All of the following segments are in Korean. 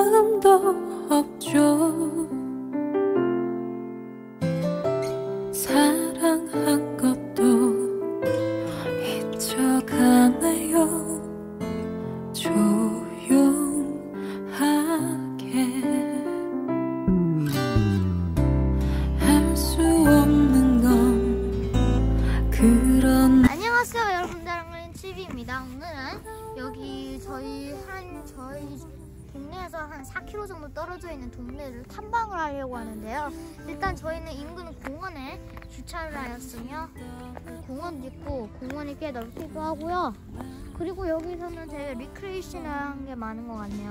마음도 없죠. 사랑한 것도 잊혀가네요. 조용하게 할 수 없는 건 그런. 안녕하세요 여러분들, TV입니다. 오늘은 여기 저희 동네에서 한 4km 정도 떨어져 있는 동네를 탐방을 하려고 하는데요. 일단 저희는 인근 공원에 주차를 하였으며 공원도 있고 공원이 꽤 넓기도 하고요. 그리고 여기서는 되게 리크레이션한 게 많은 것 같네요.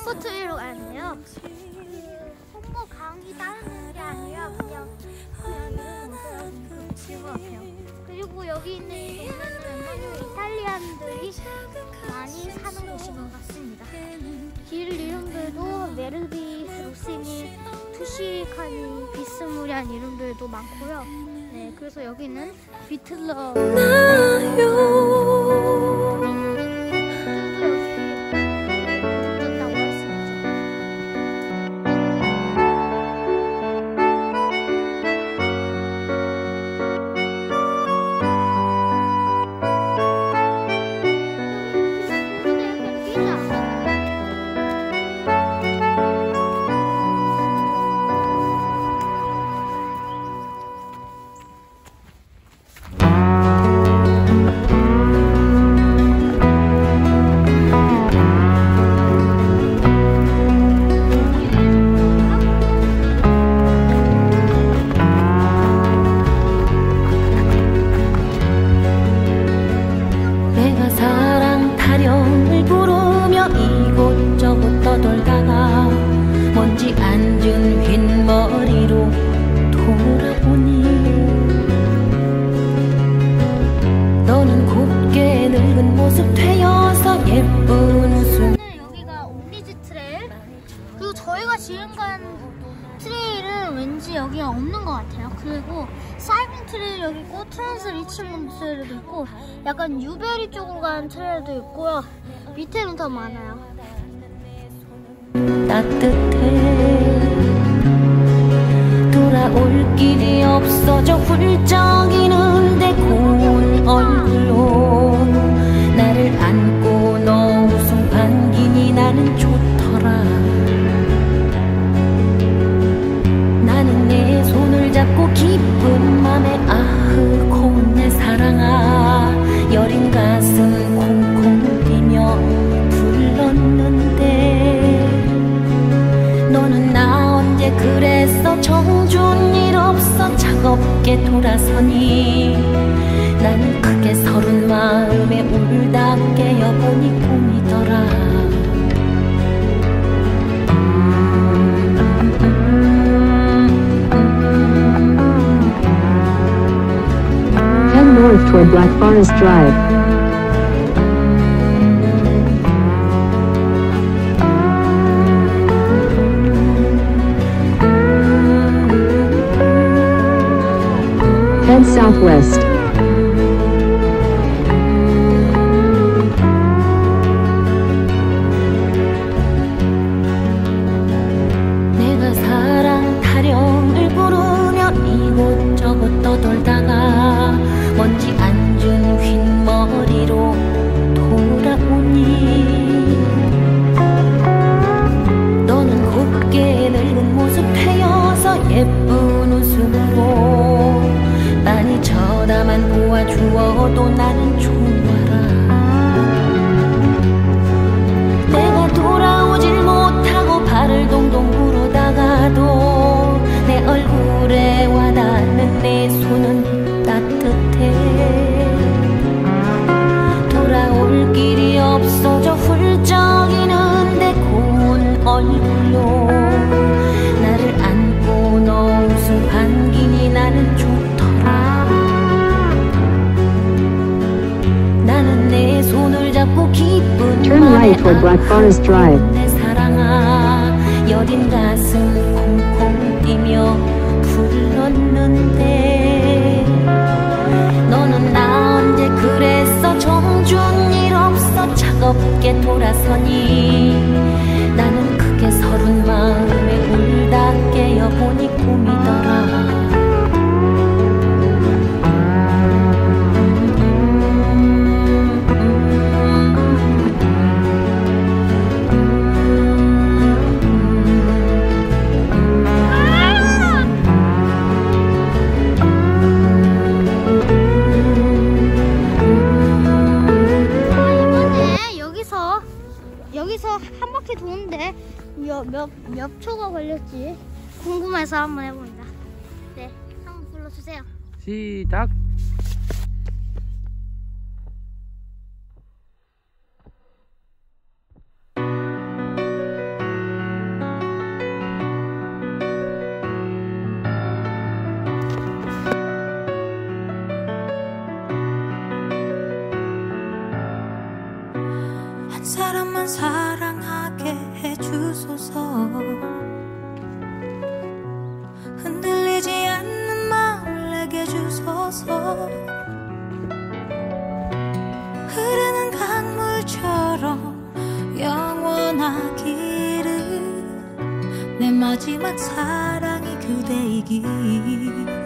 스포츠웨이로 가는데요. 홍보 강의 따르는 게 아니라 그냥 이런 옷을 입은 것 같아요. 그리고 여기 있는 이 동네는 이탈리안들이 많이 사는 곳인 것 같습니다. 길 이름들도 메르비, 로시니, 투시카니, 비스무리한 이름들도 많고요. 네, 그래서 여기는 비틀러 떠돌다가 먼지 앉은 흰머리로 돌아오니 너는 곱게 늙은 모습 되어서 예쁜 웃음. 여기가 옥리지 트레일, 그리고 저희가 지금 간 트레일은 왠지 여기가 없는 것 같아요. 그리고 사이빙 트레일 여기 있고 트랜스 리치몬드 트레일도 있고 약간 뉴베리 쪽으로 가는 트레일도 있고요. 밑에는 더 많아요. 따뜻해 돌아올 길이 없어져 훌쩍이는데 고운 얼굴로 나를 안고 너 웃음 반기니 나는 좋더라. 나는 내 손을 잡고 기쁜 맘에 아흐 고운 내 사랑아 여린 가슴 콩콩 뛰며 불렀는데 너는 나 언제 그랬어 정준 일 없어 차갑게 돌아서니 나는 크게 서른 마음에 울다 깨어보니 꿈이더라. Head north toward Black Forest Drive. Head southwest. 내가 사랑 타령을 부르며 이곳저곳 떠돌다가 먼지 앉은 흰머리로 돌아오니 너는 곱게 늙은 모습 되어서 예쁜 웃음으로 많이 쳐다만 보아주어도 나는 좋아라. 내가 돌아오질 못하고 발을 동동 구르다가도 내 얼굴에 와닿는 내 손은 따뜻해. 돌아올 길이 없어져 훌쩍이는데 고운 얼굴로 나를 안고 너 웃음 반기니 나는 좋더라. 나는 내 손을 잡고 기쁜 Turn right toward Black Forest Drive. 내 사랑아 여린 가슴 콩콩 뛰며 불렀는데 너는 나 언제 그랬어 정준 일 없어 차갑게 돌아서니 나는 크게 서른 마음에 울다 깨어보니 꿈이더라. 여기서 한 바퀴 도는데 몇 초가 걸렸지 궁금해서 한번 해봅니다. 네, 한번 불러주세요. 시작. 마지막 사랑이 그대이기